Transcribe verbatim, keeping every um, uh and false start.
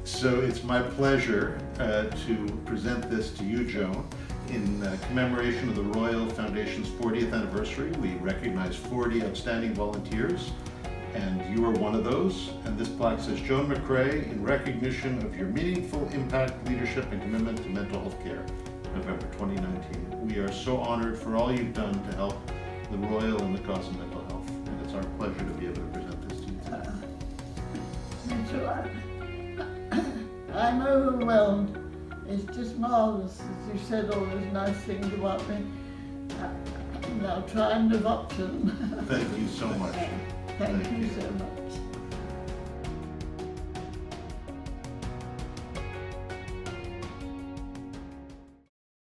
So it's my pleasure uh, to present this to you, Joan. In uh, commemoration of the Royal Foundation's fortieth anniversary, we recognize forty outstanding volunteers, and you are one of those. And this plaque says, Joan McRae, in recognition of your meaningful impact, leadership, and commitment to mental health care, November twenty nineteen. We are so honored for all you've done to help the Royal and the cause of mental health. And it's our pleasure to be able to present this to you today. Uh, thanks a lot. I'm overwhelmed. It's just marvelous that you said all those nice things about me. Now try and live up to them. Thank you so much. Thank, Thank you, you so much.